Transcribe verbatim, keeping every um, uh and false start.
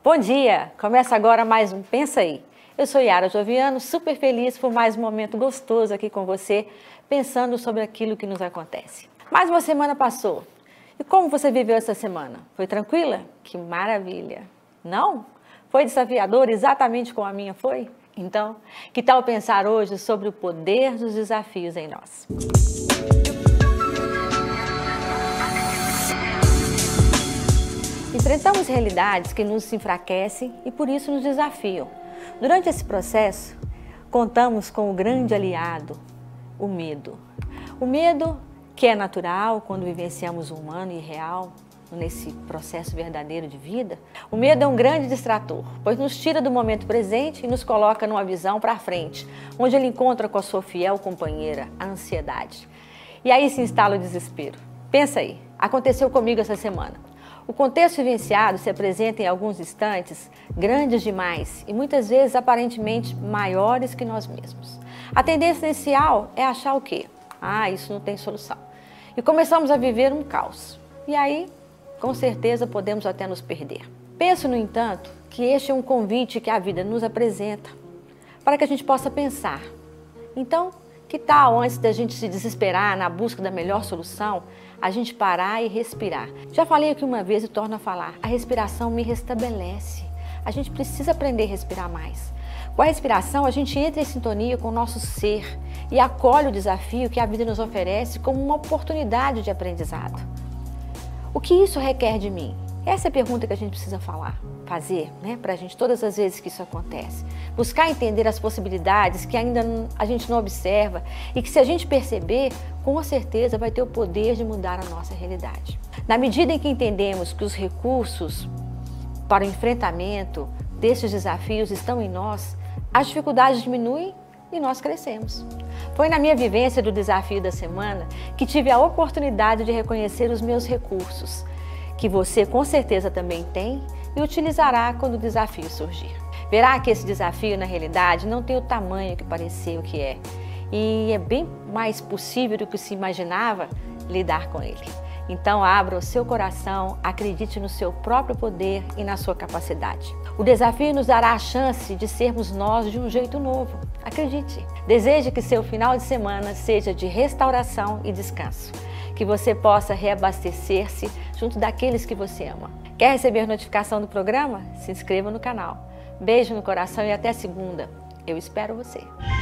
Bom dia! Começa agora mais um Pensa Aí. Eu sou Yara Joviano, super feliz por mais um momento gostoso aqui com você, pensando sobre aquilo que nos acontece. Mais uma semana passou. E como você viveu essa semana? Foi tranquila? Que maravilha! Não? Foi desafiador exatamente como a minha foi? Então, que tal pensar hoje sobre o poder dos desafios em nós? Enfrentamos realidades que nos enfraquecem e por isso nos desafiam. Durante esse processo, contamos com o grande aliado, o medo. O medo que é natural quando vivenciamos o humano e real, nesse processo verdadeiro de vida. O medo é um grande distrator, pois nos tira do momento presente e nos coloca numa visão para frente, onde ele encontra com a sua fiel companheira, a ansiedade. E aí se instala o desespero. Pensa aí, aconteceu comigo essa semana. O contexto vivenciado se apresenta em alguns instantes grandes demais e muitas vezes aparentemente maiores que nós mesmos. A tendência inicial é achar o quê? Ah, isso não tem solução. E começamos a viver um caos. E aí, com certeza, podemos até nos perder. Penso, no entanto, que este é um convite que a vida nos apresenta para que a gente possa pensar. Então, que tal, antes da gente se desesperar na busca da melhor solução, a gente parar e respirar? Já falei aqui uma vez e torno a falar, a respiração me restabelece. A gente precisa aprender a respirar mais. Com a respiração, a gente entra em sintonia com o nosso ser e acolhe o desafio que a vida nos oferece como uma oportunidade de aprendizado. O que isso requer de mim? Essa é a pergunta que a gente precisa falar, fazer, né, para a gente todas as vezes que isso acontece. Buscar entender as possibilidades que ainda a gente não observa e que, se a gente perceber, com certeza vai ter o poder de mudar a nossa realidade. Na medida em que entendemos que os recursos para o enfrentamento desses desafios estão em nós, as dificuldades diminuem e nós crescemos. Foi na minha vivência do desafio da semana que tive a oportunidade de reconhecer os meus recursos, que você com certeza também tem e utilizará quando o desafio surgir. Verá que esse desafio, na realidade, não tem o tamanho que pareceu que é, e é bem mais possível do que se imaginava lidar com ele. Então abra o seu coração, acredite no seu próprio poder e na sua capacidade. O desafio nos dará a chance de sermos nós de um jeito novo. Acredite. Deseje que seu final de semana seja de restauração e descanso. Que você possa reabastecer-se junto daqueles que você ama. Quer receber notificação do programa? Se inscreva no canal. Beijo no coração e até segunda. Eu espero você.